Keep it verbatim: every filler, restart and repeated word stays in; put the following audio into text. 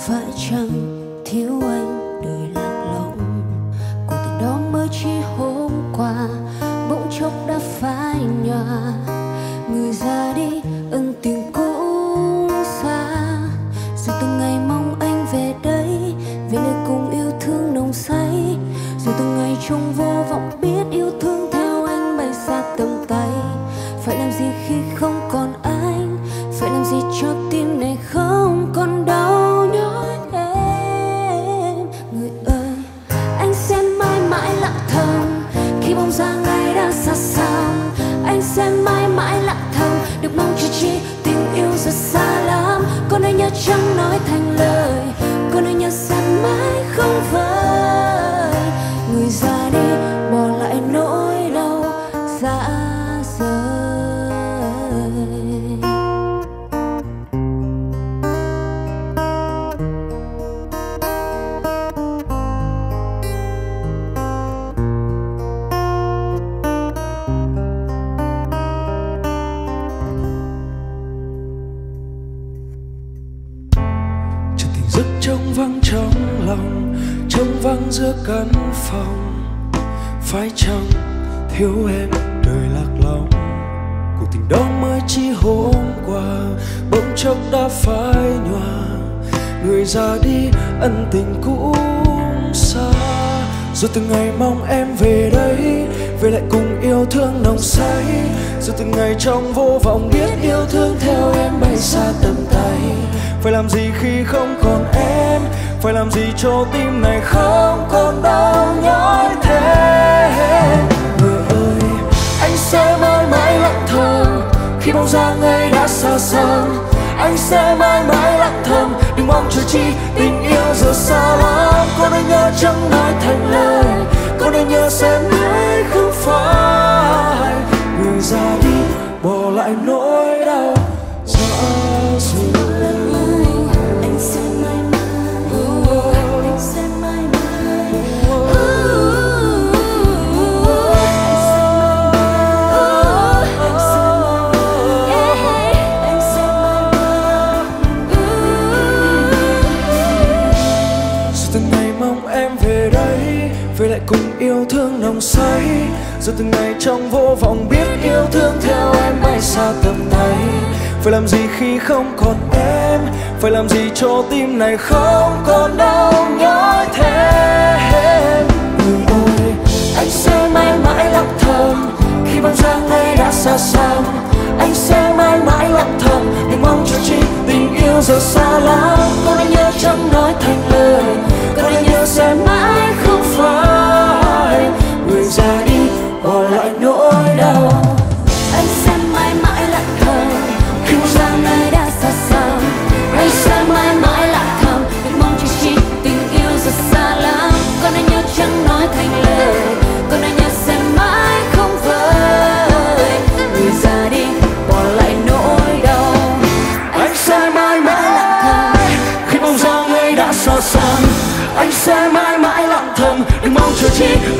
phải chăng thiếu anh đời lạc lõng, cuộc tình đó mới chỉ hôm qua bỗng chốc đã phai nhòa. Người ra đi ân tình cũng xa, rồi từng ngày mong anh về đây, về nơi cùng yêu thương nồng say. Rồi từng ngày trong vô vọng biết yêu thương theo anh bay xa tầm tay. Phải làm gì khi không còn anh, phải làm gì cho tim này không còn đau nhói em. Người ơi, anh sẽ mãi mãi lặng thầm khi bóng dáng ai đã xa xăm. Anh sẽ mãi mãi lặng thầm được mong cho chi tình yêu rất xa lắm. Có nơi nhớ chẳng nói thành lời, có nơi nhớ sẽ mãi không vơi. Người ra đi bỏ lại nỗi đau dã rời. Chuyện tình giấc trống vắng trong lòng, trống vắng giữa căn phòng. Phải chăng thiếu em đời lạc lõng, cuộc tình đó mới chỉ hôm qua bỗng chốc đã phai nhòa. Người ra đi ân tình cũng xa, rồi từng ngày mong em về đây, về lại cùng yêu thương nồng say. Rồi từng ngày trong vô vọng biết yêu thương theo em bay xa tầm tay. Phải làm gì khi không còn em, phải làm gì cho tim này không còn đau nhói thế. Người ơi, anh sẽ mãi mãi lặng thầm khi bóng dáng ấy đã xa xăm. Anh sẽ mãi mãi lặng thầm đừng mong chờ chi tình yêu giờ xa lắm. Có nơi nhớ chẳng nói thành lời, có nơi nhớ sẽ mãi không phai. Người ra đi bỏ lại nỗi đau dã rời. Anh sẽ mãi mãi, anh sẽ mãi mãi, anh sẽ mãi mãi. Rồi từng ngày mong em về đây, về lại cùng yêu thương nồng say. Rồi từng ngày trong vô vọng biết yêu thương theo em bay xa tầm tay. Phải làm gì khi không còn em, phải làm gì cho tim này không còn đau nhói thêm. Người ơi, anh sẽ mãi mãi lặng thầm khi bóng dáng ấy đã xa xăm. Anh sẽ mãi mãi lặng thầm đừng mong cho chi tình yêu giờ xa lắm. Có nơi nhớ chẳng nói thành lời, có nơi nhớ sẽ mãi không phai. Người ra đi bỏ lại nỗi đau. Anh sẽ mãi mãi lặng thầm khi bóng dáng ấy đã xa xăm. Anh sẽ mãi mãi lặng thầm đừng mong cho chi tình yêu rất xa lắm. Có nơi nhớ chẳng nói thành lời, có nơi nhớ sẽ mãi không vơi. Người ra đi bỏ lại nỗi đau. Anh sẽ mãi mãi lặng thầm khi bóng dáng ấy đã xa xăm. Anh sẽ mãi mãi lặng thầm đừng mong chờ chi